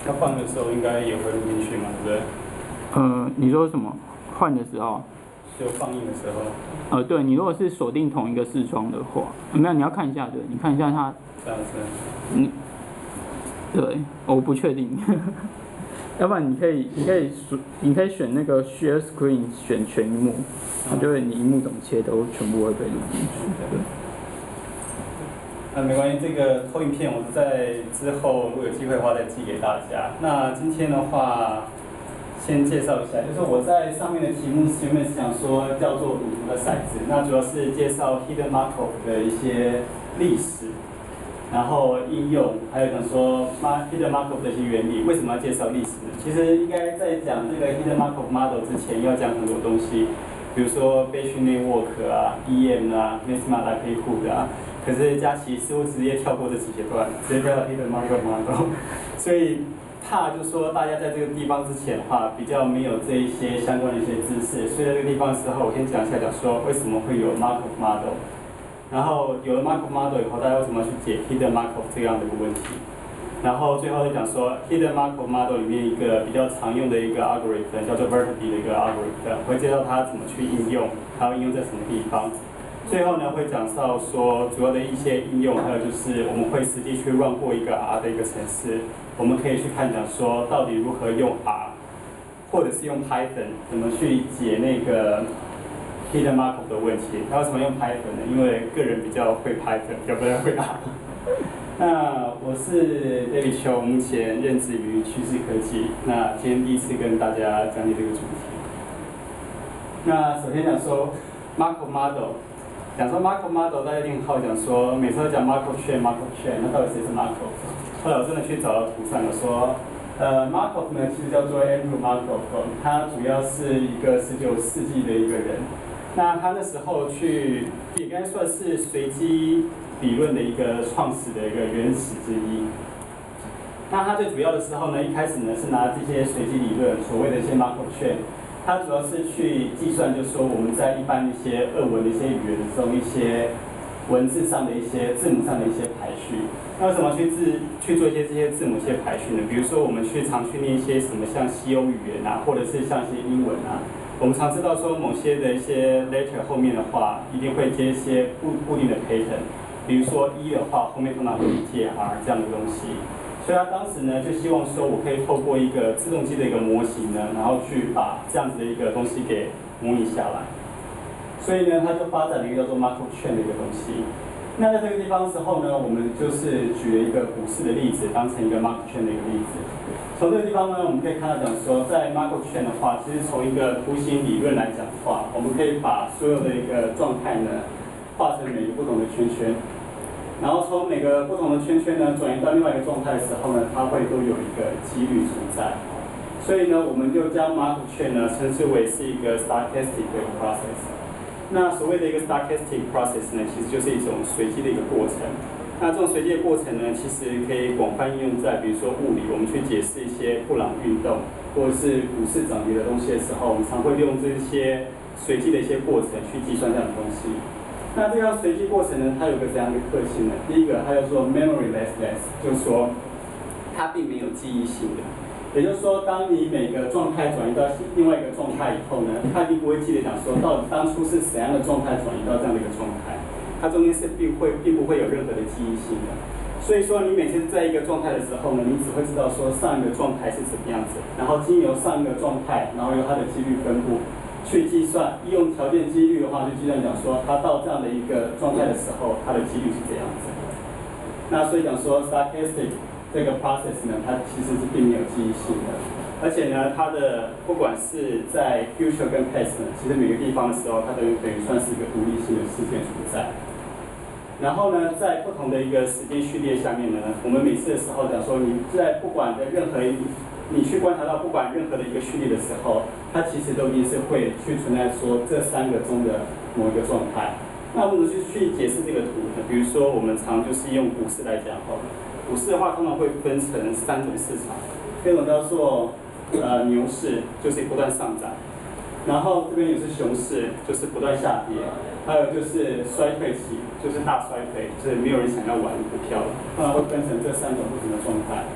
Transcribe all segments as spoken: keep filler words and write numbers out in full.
要放的时候应该也会录进去嘛，对不对？ 呃，你说什么？换的时候？ 就放映的时候。 呃，对，你如果是锁定同一个视窗的话，没有，你要看一下，对，你看一下它。 这样子。 嗯。对，我不确定。要不然你可以，你可以选，你可以选那个 Share Screen， 选全荧幕，它就会你荧幕怎么切都全部会被录进去。对。 那没关系，这个投影片我是在之后如果有机会的话再寄给大家。那今天的话，先介绍一下，就是我在上面的题目原本是想说叫做赌徒的骰子，那主要是介绍 Hidden Markov 的一些历史。然后应用，还有讲说 Hidden Markov 的一些原理，为什么要介绍历史呢？其实应该在讲这个 Hidden Markov Model 之前，要讲很多东西，比如说 Bayesian Network 啊、E M 啊、Mesma Likelihood 啊。可是佳琪似乎直接跳过这几节段，直接跳到 Hidden Markov Model， 所以怕就是说大家在这个地方之前的话，比较没有这一些相关的一些知识，所以在这个地方的时候，我先讲一下，讲说为什么会有 Markov Model。然后有了 Markov Model 以后，大家为什么要去解 Hidden Markov 这样的一个问题？然后最后就讲说 Hidden Markov Model 里面一个比较常用的一个 algorithm 叫做 Vertebi 的一个 algorithm， 会介绍它怎么去应用，它会应用在什么地方。最后呢会讲到说主要的一些应用，还有就是我们会实际去 run 过一个 R 的一个程式，我们可以去看讲说到底如何用 R， 或者是用 Python 怎么去解那个Hidden Markov 的问题。那为什么用 Python 呢？因为个人比较会 Python， 比较不太会 R。那我是 David Chiu， 目前任职于趋势科技。那今天第一次跟大家讲解这个主题。那首先讲说 Markov Model， 讲说 Markov Model， 大家一定好讲说，每次都讲 Markov chain，Markov chain， 那到底谁是 Markov？ 后来我真的去找到图上有说。呃 ，Markov 呢，其实叫做 Andrew Markov， 他主要是一个十九世纪的一个人。那他那时候去，应该算是随机理论的一个创始的一个原始之一。那他最主要的时候呢，一开始呢是拿这些随机理论，所谓的一些 Markov chain， 它主要是去计算，就是说我们在一般一些俄文的一些语言中一些文字上的一些字母上的一些排序。那为什么去字去做一些这些字母一些排序呢？比如说我们去常去念一些什么像西欧语言啊，或者是像一些英文啊。我们常知道说某些的一些 letter 后面的话，一定会接一些固固定的 pattern， 比如说一的话，后面通常会接 R 这样的东西。所以他当时呢就希望说，我可以透过一个自动机的一个模型呢，然后去把这样子的一个东西给模拟下来。所以呢，他就发展了一个叫做 Markov chain 的一个东西。那在这个地方的时候呢，我们就是举了一个股市的例子，当成一个 Markov chain 的一个例子。从这个地方呢，我们可以看到讲说，在 Markov chain 的话，其实从一个图形理论来讲的话，我们可以把所有的一个状态呢，画成每个不同的圈圈，然后从每个不同的圈圈呢，转移到另外一个状态的时候呢，它会都有一个几率存在。所以呢，我们就将 Markov chain 呢称之为是一个 stochastic 的 process。那所谓的一个 stochastic process 呢，其实就是一种随机的一个过程。那这种随机的过程呢，其实可以广泛应用在比如说物理，我们去解释一些布朗运动，或者是股市涨跌的东西的时候，我们常会利用这些随机的一些过程去计算这样的东西。那这样随机过程呢，它有个怎样的特性呢？第一个，它叫做 memoryless， 就是说它并没有记忆性的。也就是说，当你每个状态转移到另外一个状态以后呢，它一定不会记得讲说到底当初是怎样的状态转移到这样的一个状态。它中间是并会并不会有任何的记忆性的，所以说你每次在一个状态的时候呢，你只会知道说上一个状态是怎么样子，然后经由上一个状态，然后由它的几率分布去计算，用条件几率的话去计算讲说它到这样的一个状态的时候，它的几率是怎样子。那所以讲说 stochastic 这个 process 呢，它其实是并没有记忆性的。而且呢，它的不管是在 future 跟 past 呢，其实每个地方的时候，它都等于算是一个独立性的事件存在。然后呢，在不同的一个时间序列下面呢，我们每次的时候讲说，你在不管的任何一，你去观察到不管任何的一个序列的时候，它其实都一定是会去存在说这三个中的某一个状态。那我们就去解释这个图呢，比如说我们常就是用股市来讲好了，股市的话通常会分成三种市场，一种叫做呃牛市，就是不断上涨。然后这边也是熊市，就是不断下跌，还有就是衰退期，就是大衰退，就是没有人想要玩股票了。通常会分成这三种不同的状态。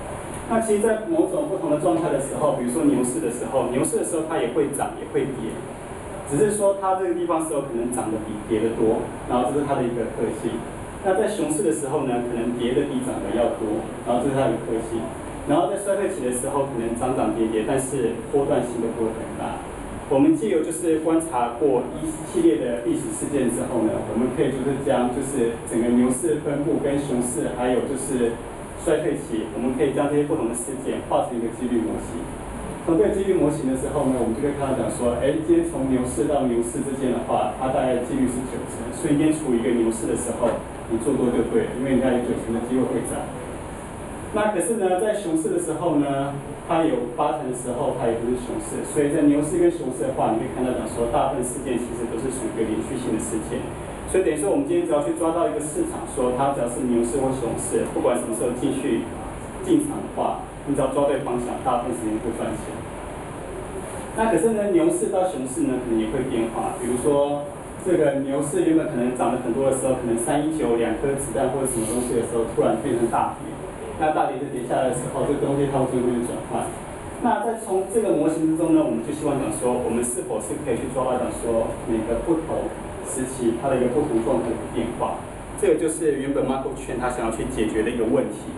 那其实，在某种不同的状态的时候，比如说牛市的时候，牛市的时候它也会涨也会跌，只是说它这个地方时候可能涨得比跌得多，然后这是它的一个特性。那在熊市的时候呢，可能跌的比涨的要多，然后这是它的特性。然后在衰退期的时候，可能涨涨跌跌，但是波段性都不会很大。我们藉由就是观察过一系列的历史事件之后呢，我们可以就是将就是整个牛市分布跟熊市，还有就是衰退期，我们可以将这些不同的事件画成一个几率模型。从这个几率模型的时候呢，我们就可以看到讲说，哎，今天从牛市到牛市之间的话，它大概几率是九成，所以今天处于一个牛市的时候，你做多就对了，因为你大概有九成的机会会涨。那可是呢，在熊市的时候呢，它有八成的时候它也不是熊市，所以在牛市跟熊市的话，你可以看到讲说，大部分事件其实都是属于一个连续性的事件。所以等于说，我们今天只要去抓到一个市场，说它只要是牛市或熊市，不管什么时候进去进场的话，你只要抓对方向，大部分时间会赚钱。那可是呢，牛市到熊市呢，可能也会变化。比如说，这个牛市原本可能涨得很多的时候，可能三一九两颗子弹或者什么东西的时候，突然变成大跌。那大跌就跌下来的时候，这个东西它会就会转换。那在从这个模型之中呢，我们就希望讲说，我们是否是可以去抓到讲说每个不同时期它的一个不同状态的变化。这个就是原本 Markov Chain 它想要去解决的一个问题。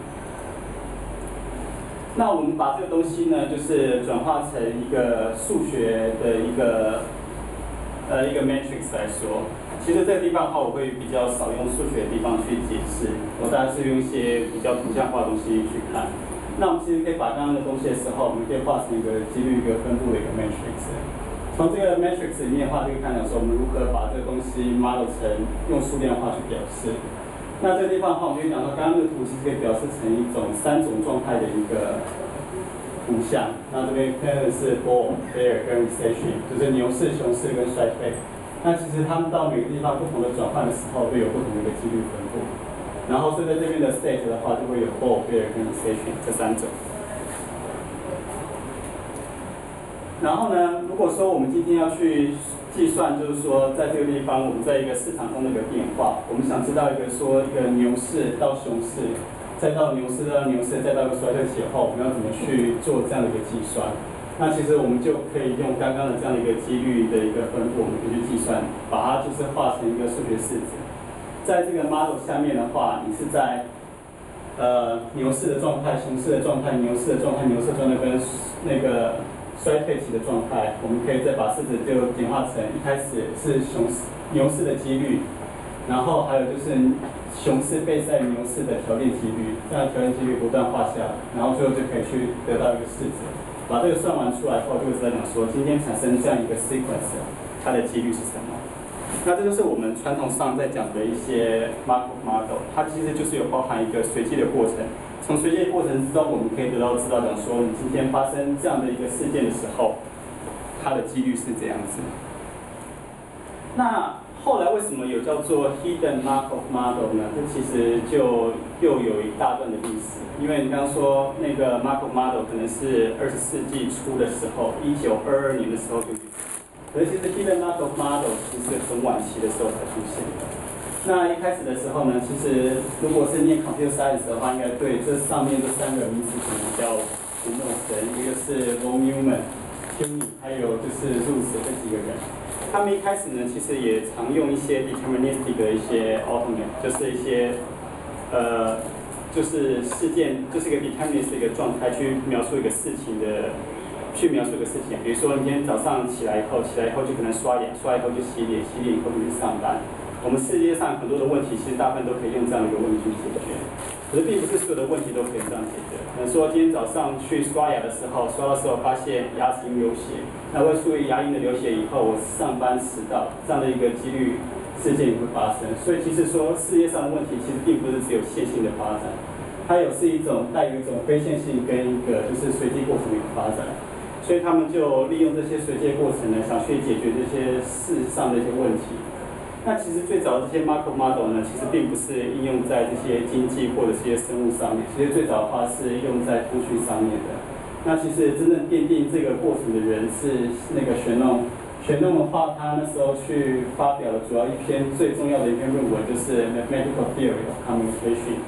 那我们把这个东西呢，就是转化成一个数学的一个呃一个 matrix 来说。其实这个地方的话，我会比较少用数学的地方去解释，我当然是用一些比较图像化的东西去看。那我们其实可以把刚刚的东西的时候，我们可以画成一个几率一个分布的一个 matrix。从这个 matrix 里面的话，就可以看到说我们如何把这个东西 model 成用数量化去表示。那这个地方的话，我们可以讲到刚刚这个图其实可以表示成一种三种状态的一个图像。那这边看的是 bull、bear 跟 recession， 就是牛市、熊市跟衰退。那其实他们到每个地方不同的转换的时候，都有不同的一个几率分布。然后所以在这边的 state 的话，就会有 bull、bear 跟 recession 这三种。然后呢，如果说我们今天要去计算，就是说在这个地方我们在一个市场中的一个变化，我们想知道一个说一个牛市到熊市，再到牛市到牛市，再到一个衰退期后，我们要怎么去做这样的一个计算？那其实我们就可以用刚刚的这样的一个几率的一个分布，我们可以去计算，把它就是画成一个数学式子。在这个 model 下面的话，你是在呃牛市的状态、熊市的状态、牛市的状态、牛市的状态跟那个衰退期的状态，我们可以再把式子就简化成一开始是熊市牛市的几率，然后还有就是熊市备赛牛市的条件几率，这样条件几率不断画下来，然后最后就可以去得到一个式子。把这个算完出来后，就会知道讲说今天产生这样一个 sequence， 它的几率是什么。那这就是我们传统上在讲的一些 Markov model， 它其实就是有包含一个随机的过程。从随机的过程之中，我们可以得到知道讲说，你今天发生这样的一个事件的时候，它的几率是这样子。那后来为什么有叫做 Hidden Markov model 呢？这其实就又有一大段的历史。因为你刚刚说那个 Markov model 可能是二十世纪初的时候，一九二二年的时候就有，而其实 Hidden Markov model 其实很晚期的时候才出现的。那一开始的时候呢，其实如果是念 Computer Science 的话，应该对这上面这三个名词可能比较不陌生，一个是 von Neumann、Turing， 还有就是 Roos 这几个人。他们一开始呢，其实也常用一些 deterministic 的一些 automate， 就是一些呃，就是事件，就是一个 deterministic 的一个状态，去描述一个事情的，去描述一个事情。比如说，你今天早上起来以后，起来以后就可能刷牙，刷牙以后就洗脸，洗脸以后就去上班。我们世界上很多的问题，其实大部分都可以用这样的一个问题去解决。可是并不是所有的问题都可以这样解决。可能说今天早上去刷牙的时候，刷的时候发现牙龈流血，那为注意牙龈的流血以后，我上班迟到，这样的一个几率事件也会发生。所以其实说世界上的问题其实并不是只有线性的发展，它有是一种带有一种非线性跟一个就是随机过程的一个发展。所以他们就利用这些随机过程呢，想去解决这些事上的一些问题。那其实最早的这些 Markov model 呢，其实并不是应用在这些经济或者这些生物上面，其实最早的话是用在通讯上面的。那其实真正奠定这个过程的人是那个玄弄。玄弄的话，他那时候去发表了主要一篇最重要的一篇论文，就是 Mathematical Theory of Communication。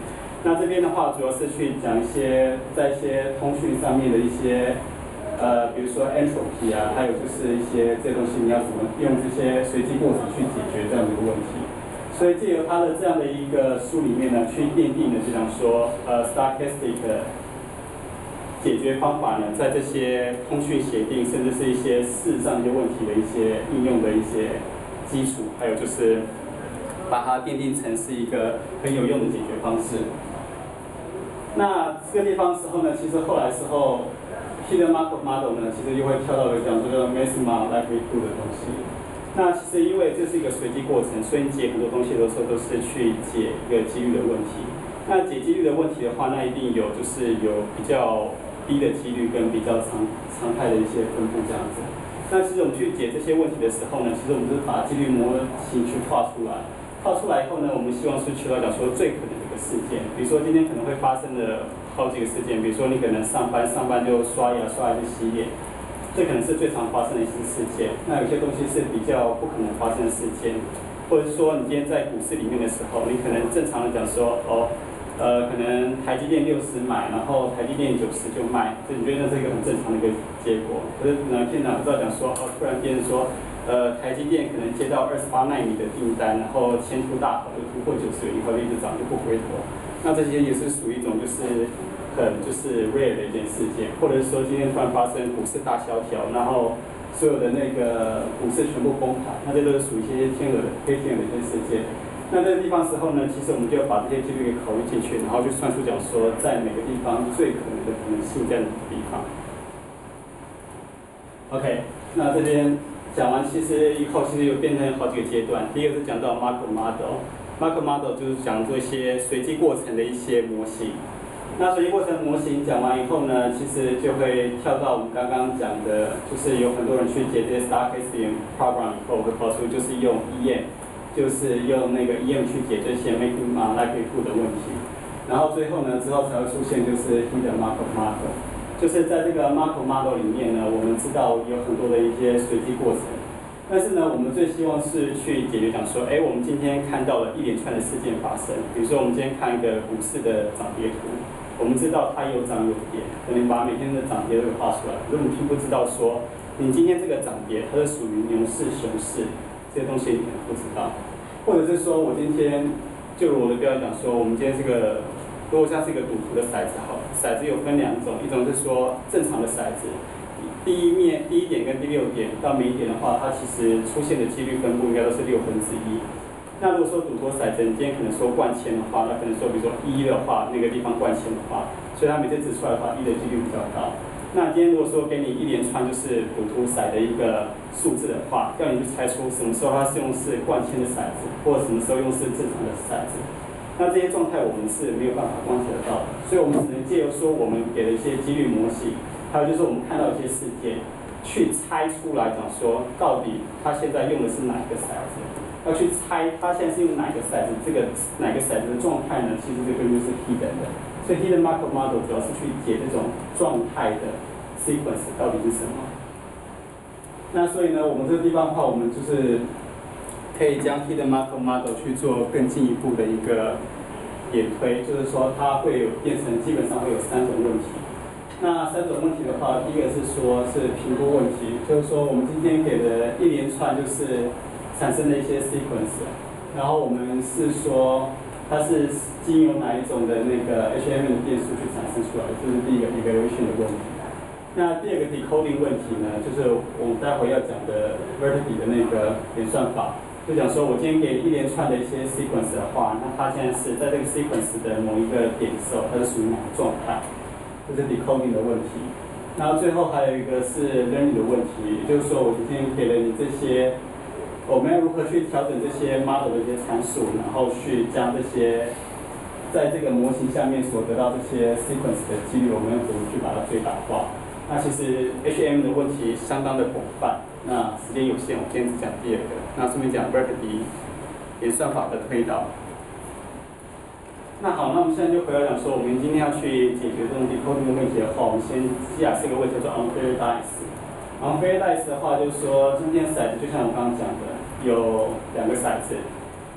那这边的话，主要是去讲一些在一些通讯上面的一些，呃，比如说 entropy 啊，还有就是一些这些东西你要怎么用这些随机过程去解决这样的一个问题。所以借由他的这样的一个书里面呢，去奠定的就讲说，呃 ，stochastic 解决方法呢，在这些通讯协定，甚至是一些事实上一些问题的一些应用的一些基础，还有就是把它奠定成是一个很有用的解决方式。那这个地方时候呢，其实后来时候 hidden Markov model 呢，其实又会跳到了讲这个 maximum likelihood 的东西。那其实因为这是一个随机过程，所以你解很多东西的时候都是去解一个几率的问题。那解几率的问题的话，那一定有就是有比较低的几率跟比较常常态的一些分布这样子。那其实我们去解这些问题的时候呢，其实我们是把几率模型去画出来。画出来以后呢，我们希望是去到讲说最可能的一个事件，比如说今天可能会发生的好几个事件，比如说你可能上班上班就刷牙，刷牙就洗脸，这可能是最常发生的一些事件。那有些东西是比较不可能发生的事件，或者是说你今天在股市里面的时候，你可能正常的讲说哦。呃，可能台积电六十买，然后台积电九十就卖，所以你觉得那是一个很正常的一个结果。可是呢，现场不知道讲说，哦，突然变成说，呃，台积电可能接到二十八奈米的订单，然后前途大好，就突破九十元以后就一直涨，就不回头。那这些也是属于一种就是很就是 rare 的一件事件，或者是说今天突然发生股市大萧条，然后所有的那个股市全部崩盘，那这都是属于一些天鹅的黑天鹅的一些事件。那这个地方时候呢，其实我们就要把这些几率给考虑进去，然后就算出讲说，在每个地方最可能的可能性在哪个地方。OK， 那这边讲完，其实以后其实有变成好几个阶段。第一个是讲到 Markov model，Markov model 就是讲做一些随机过程的一些模型。那随机过程模型讲完以后呢，其实就会跳到我们刚刚讲的，就是有很多人去解这些 stochastic program 以后，会跑出就是用 E M。就是用那个 E M 去解这些 maximum likelihood 的问题，然后最后呢，之后才会出现就是 hidden Markov model， 就是在这个 Markov model 里面呢，我们知道有很多的一些随机过程，但是呢，我们最希望是去解决讲说，哎，我们今天看到了一连串的事件发生，比如说我们今天看一个股市的涨跌图，我们知道它有涨有跌，可能把每天的涨跌都给画出来，可是我们并不知道说，你今天这个涨跌它是属于牛市、熊市。这些东西你可能不知道，或者是说我今天就我的标讲说，我们今天这个如果像是一个赌徒的骰子好，骰子有分两种，一种是说正常的骰子，第一面第一点跟第六点到每一点的话，它其实出现的几率分布应该都是六分之一。那如果说赌徒骰子，你今天可能说灌签的话，那可能说比如说一的话，那个地方灌签的话，所以它每次指出来的话，一的几率比较高。那今天如果说给你一连串就是赌徒骰的一个数字的话，要你去猜出什么时候它是用是灌铅的骰子，或者什么时候用是正常的骰子，那这些状态我们是没有办法观察得到的，所以我们只能借由说我们给了一些几率模型，还有就是我们看到一些事件，去猜出来讲说到底它现在用的是哪一个骰子，要去猜它现在是用哪一个骰子，这个哪个骰子的状态呢？其实这个就是 hidden 的。所以 hidden Markov model 主要是去解这种状态的 sequence 到底是什么。那所以呢，我们这个地方的话，我们就是可以将 hidden Markov model 去做更进一步的一个演推，就是说它会有变成基本上会有三种问题。那三种问题的话，第一个是说是评估问题，就是说我们今天给的一连串就是产生的一些 sequence， 然后我们是说。它是经由哪一种的那个 H M 的变数去产生出来的？这是第一个 evaluation 的问题。那第二个 decoding 问题呢，就是我们待会要讲的 Vertex 的那个演算法，就讲说我今天给一连串的一些 sequence 的话，那它现在是在这个 sequence 的某一个点的时候，它是属于哪个状态？这是 decoding 的问题。然后最后还有一个是 learning 的问题，也就是说我今天给了你这些。我们要如何去调整这些 model 的一些参数，然后去将这些在这个模型下面所得到这些 sequence 的几率，我们要怎么去把它最大化？那其实 H M 的问题相当的广泛，那时间有限，我今天只讲第二个。那顺便讲 Vertex 演算法的推导。那好，那我们现在就回来讲说，我们今天要去解决这种 decoding 的问题的话，我们先假设一个问题叫做 unfair dice。unfair dice 的话，就是说今天骰子就像我刚刚讲的。有两个骰子，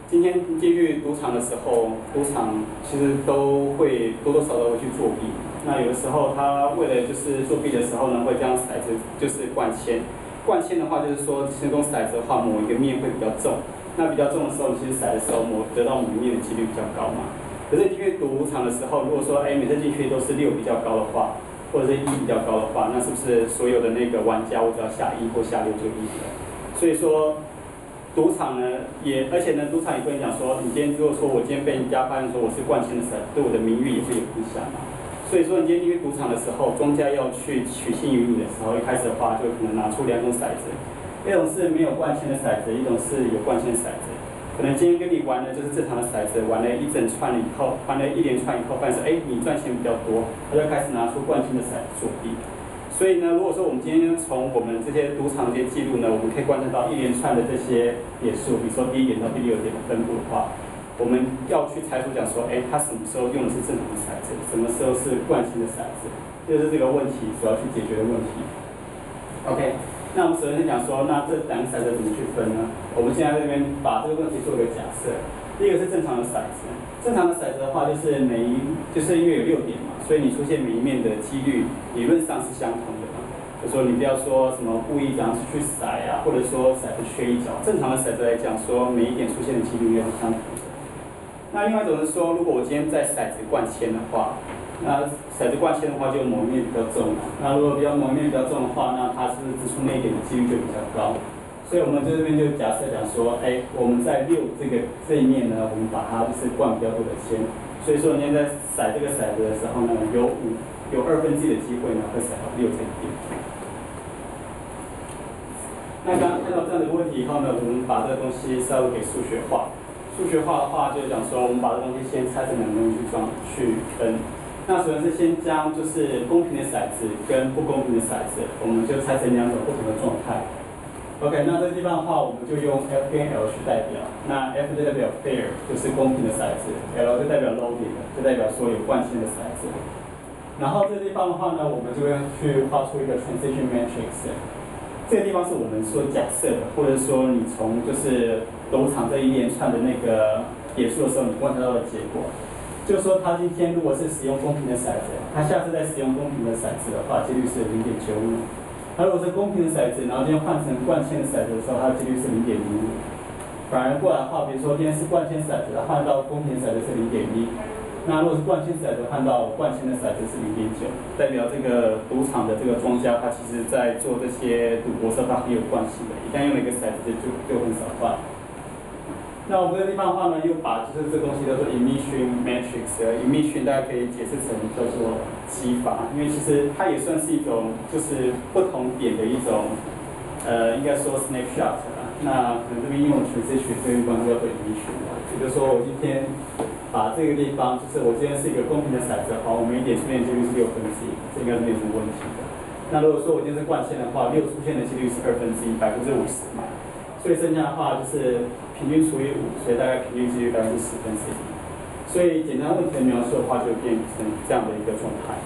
今天进去赌场的时候，赌场其实都会多多少少会去作弊。那有的时候他为了就是作弊的时候呢，会将骰子就是灌铅。灌铅的话就是说，其实用骰子的话，某一个面会比较重。那比较重的时候，其实骰的时候，某得到某一面的几率比较高嘛。可是进去赌场的时候，如果说哎每次进去都是六比较高的话，或者是一比较高的话，那是不是所有的那个玩家我只要下一或下六就赢了？所以说。赌场呢，也而且呢，赌场也不能讲说，你今天如果说我今天被人家发现说我是灌铅的骰，对我的名誉也是有影响嘛。所以说你今天进去赌场的时候，庄家要去取信于你的时候，一开始的话就可能拿出两种骰子，一种是没有灌铅的骰子，一种是有灌铅的骰子。可能今天跟你玩的就是正常的骰子，玩了一整串以后，玩了一连串以后，发现哎你赚钱比较多，他就开始拿出灌铅的骰子作弊。所以呢，如果说我们今天从我们这些赌场这些记录呢，我们可以观察到一连串的这些点数，比如说第一点到第六点的分布的话，我们要去猜出讲说，哎，他什么时候用的是正常的骰子，什么时候是惯性的骰子，这就是这个问题所要去解决的问题。OK， 那我们首先讲说，那这两个骰子怎么去分呢？我们现在这边把这个问题做一个假设，第一个是正常的骰子，正常的骰子的话，就是每一就是因为有六点嘛。所以你出现每一面的几率理论上是相同的嘛？就说你不要说什么故意这样子去骰啊，或者说骰子缺一角。正常的骰子来讲，说每一点出现的几率也是相同的。那另外一种是说，如果我今天在骰子灌铅的话，那骰子灌铅的话就某一面比较重嘛。那如果比较某一面比较重的话，那它是不是支出那一点的几率就比较高？所以我们在这边就假设讲说，哎，我们在六这个这一面呢，我们把它就是灌比较多的铅。所以说，你现在骰这个骰子的时候呢，有五有二分之一的机会呢会骰到六这一点。那刚刚看到这样的问题以后呢，我们把这个东西稍微给数学化。数学化的话，就是讲说，我们把这东西先拆成两个东西去装去分。那首先是先将就是公平的骰子跟不公平的骰子，我们就拆成两种不同的状态。OK， 那这个地方的话，我们就用 F 跟 L 去代表。那 F 就代表 fair， 就是公平的骰子 ；L 就代表 loaded， 就代表说有惯性的骰子。然后这个地方的话呢，我们就会去画出一个 transition matrix。这个地方是我们所假设的，或者说你从就是赌场这一连串的那个点数的时候，你观察到的结果，就是说他今天如果是使用公平的骰子，他下次再使用公平的骰子的话，几率是零点九五。它如果是公平的骰子，然后今天换成惯性的骰子的时候，它的几率是零点零五。反而过来的话，比如说今天是惯性骰子，换到公平骰子是零点一。那如果是惯性骰子换到惯性的骰子是零点九，代表这个赌场的这个庄家，他其实在做这些赌博时候，他很有惯性的，一旦用了一个骰子就就就很少换。那我们这个地方的话呢，又把就是这个东西叫做 emission matrix，emission 大家可以解释成叫做激发，因为其实它也算是一种就是不同点的一种，呃，应该说 snapshot 啦。那可能这边用 transition 这个地方叫做 emission， 也就是说我今天把这个地方，就是我今天是一个公平的骰子，好，我每一点出现几率是六分之一，这应该是没什么问题的。那如果说我今天是惯性的话，六出现的几率是二分之一，百分之五十嘛。所以剩下的话就是平均除以五，所以大概平均几率大概是十分之一。所以简单问题的描述的话，就变成这样的一个状态。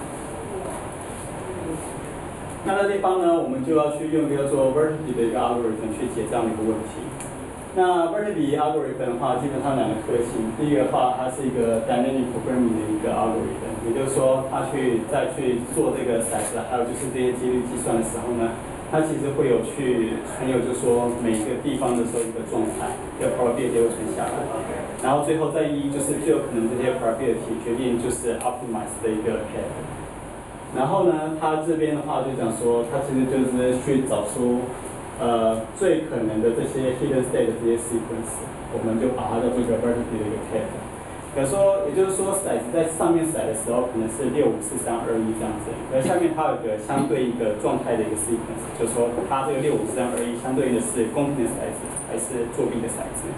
那这地方呢，我们就要去用一个叫做 Vertibi 的一个 algorithm 去解这样的一个问题。那 Vertibi algorithm 的话，基本上两个特性。第一个的话，它是一个 dynamic programming 的一个 algorithm， 也就是说，它去再去做这个骰子，还有就是这些几率计算的时候呢。它其实会有去，还有就是说每一个地方的时候一个状态，一个 probability 会存下来，然后最后再一就是最有可能这些 probability 决定就是 optimize 的一个 path。然后呢，它这边的话就讲说，它其实就是去找出呃最可能的这些 hidden state 的这些 sequence， 我们就把它叫做一个 vertical 的一个 path。比如说，也就是说，骰子在上面骰的时候可能是六五四三二一这样子，而下面它有一个相对一个状态的一个 sequence， 就是说它这个六五四三二一相对应的是公平的骰子还是作弊的骰子。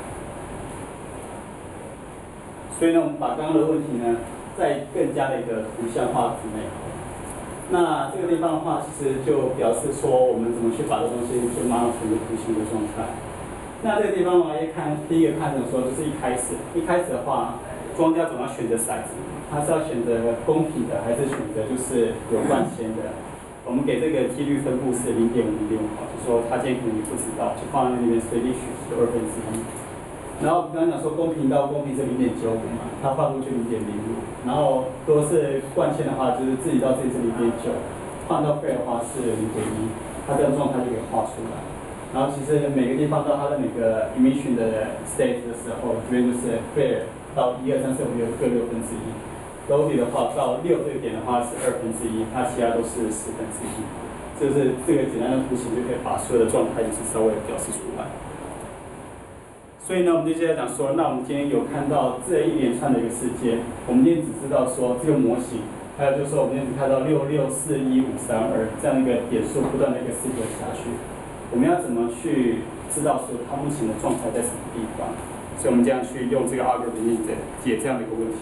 所以呢，我们把刚刚的问题呢，再更加的一个图像化之内。那这个地方的话，其实就表示说我们怎么去把这东西就马上成为图形的状态。那这个地方的话，一看第一个看成说，就是一开始，一开始的话，庄家总要选择骰子，他是要选择公平的，还是选择就是有惯性的？我们给这个几率分布是零点五零六，就说他今天可能你不知道，就放在那边随机取是二分之一。 然后刚刚讲说公平到公平是零点九五嘛，它画出去零点零五，然后如果是惯线的话，就是自己到自己是零点九，换到 fair 的话是零点一，它这样状态就可以画出来。然后其实每个地方到它的每个 emission 的 state 的时候，这边就是 fair 到一二三四五六各六分之一 ，loaded 的话到六这个点的话是二分之一，它其他都是十分之一。就是这个简单的图形就可以把所有的状态就是稍微表示出来。所以呢，我们就接着讲说，那我们今天有看到这一连串的一个事件，我们今天只知道说这个模型，还有就是说我们今天只看到六六四一五三二这样一个点数不断的一个 cycle 下去。我们要怎么去知道说它目前的状态在什么地方？所以我们这样去用这个 algorithm 解解这样的一个问题。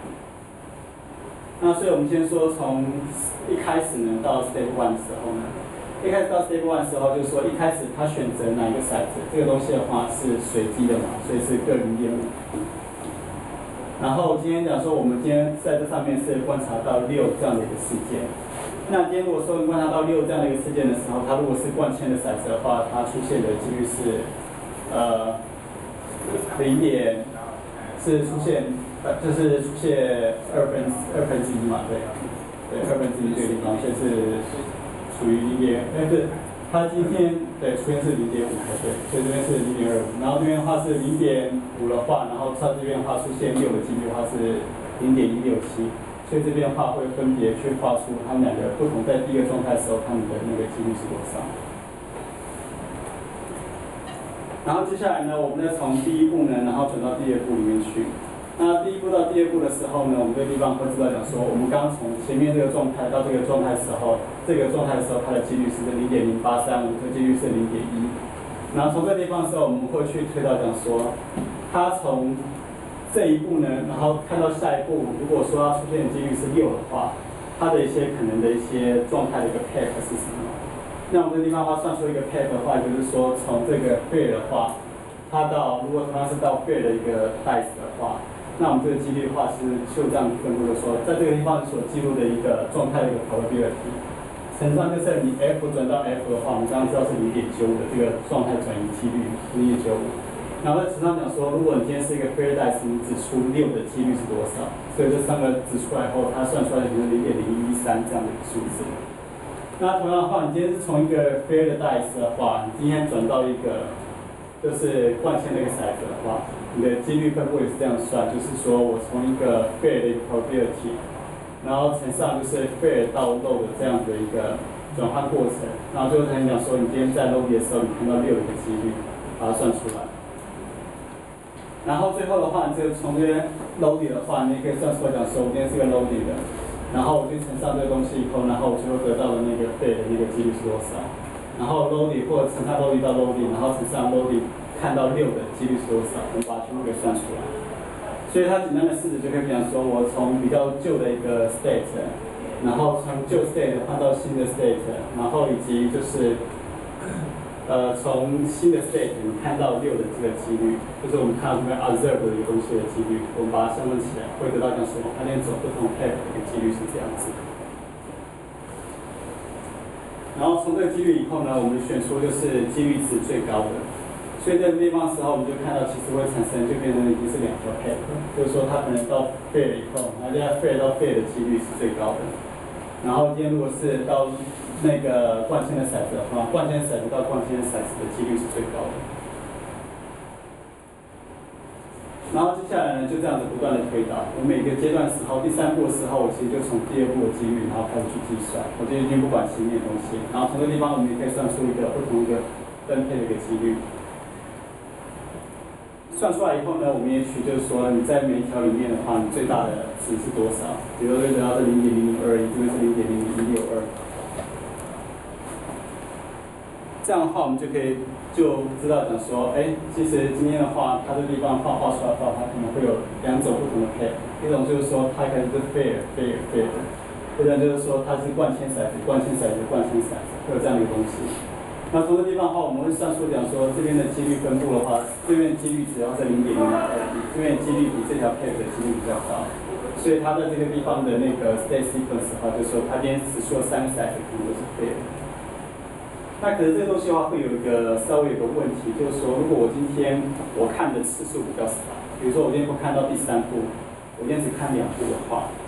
那所以我们先说从一开始呢到 step one 的时候呢，一开始到 step one 的时候就是说一开始它选择哪一个骰子，这个东西的话是随机的嘛，所以是各零点五。然后今天讲说我们今天在这上面是观察到六这样的一个事件。那今天如果说观察到六这样的一个事件的时候，它如果是惯签的骰子的话，它出现的几率是，呃，零点，是出现，呃，就是出现二分二分之一嘛，对，对，二分之一这个地方，所以是属于零点，哎，对，它今天对出现是零点五才对，所以这边是零点二五，然后这边的话是零点五的话，然后它这边的话出现六的几率的话是零点一六七。所以这边的话会分别去画出他们两个不同在第一个状态的时候，他们的那个几率是多少。然后接下来呢，我们再从第一步呢，然后转到第二步里面去。那第一步到第二步的时候呢，我们这个地方会知道讲说，我们刚刚从前面这个状态到这个状态的时候，这个状态的时候它的几率是零点零八三五，这个几率是零点一。然后从这个地方的时候，我们会去推导讲说，它从这一步呢，然后看到下一步，如果说它出现的几率是六的话，它的一些可能的一些状态的一个 pair 是什么？那我们这个地方的话算出一个 pair 的话，就是说从这个 fair 的话，它到如果同样是到 fair 的一个 dice 的话，那我们这个几率的话是就这样分布的说，在这个地方所记录的一个状态的一个 probability， 乘上就是你 F 转到 F 的话，我们刚刚知道是零点九五的这个状态转移几率零点九五。然后在纸上讲说，如果你今天是一个 fair dice， 你指出六的几率是多少？所以这三个指出来后，它算出来就是零点零一三这样的一个数字。那同样的话，你今天是从一个 fair 的 dice 的话，你今天转到一个就是惯签的一个骰子的话，你的几率分布也是这样算，就是说我从一个 fair 的一个 probability， 然后乘上就是 fair 到 low 的这样的一个转换过程，然后最后才讲说，你今天在 low 的时候，你看到六的一个几率，把它算出来。然后最后的话，就从这边 loaded 的话，你也可以算出来讲说，我今天是个 loaded 的，然后我就乘上这个东西以后，然后我最后得到的那个 fair 的那个几率是多少？然后 loaded 或者乘上 loaded 到 loaded， 然后乘上 loaded 看到六的几率是多少？我们把它全部给算出来。所以它简单的式子就可以讲说，我从比较旧的一个 state， 然后从旧 state 换到新的 state， 然后以及就是呃，从新的 state 你看到六的这个几率，就是我们看到这边 observe 的一个东西的几率，我们把它相分起来，会得到讲说，它那种不同 pair 的一个几率是这样子。然后从这个几率以后呢，我们选出就是几率值最高的。所以在这地方的时候，我们就看到其实会产生就变成已经是两个 pair， 就是说它可能到 fair 以后，然后这样 fair 到 fair 的几率是最高的。然后今天如果是到那个惯签的骰子的话，惯签骰子到惯签骰子的几率是最高的。然后接下来呢，就这样子不断的推导。我每个阶段的时候，第三步的时候，我其实就从第二步的几率，然后开始去计算。我就已经不管前面的东西，然后从这个地方我们也可以算出一个不同的分配的一个几率。算出来以后呢，我们也许就是说你在每一条里面的话，你最大的值是多少？比如说得到是零点零零二一，这边是零点零零一六二。这样的话，我们就可以就知道讲说，哎，其实今天的话，它这地方画画出来的话，它可能会有两种不同的 pair， 一种就是说它可能是 fair fair fair， 一种就是说它是惯签骰子惯签骰子惯签骰子，会有这样的一个东西。那从这地方的话，我们会算出讲说这边的几率分布的话，这边的几率只要在零点零二一，这边的几率比这条 pair 的几率比较高，所以它在这个地方的那个 state sequence 的话，就是说它今天只出了三个骰子，可能都是 fair。 那可是这个东西的话，会有一个稍微有个问题，就是说，如果我今天我看的次数比较少，比如说我今天不看到第三部，我今天只看两部的话，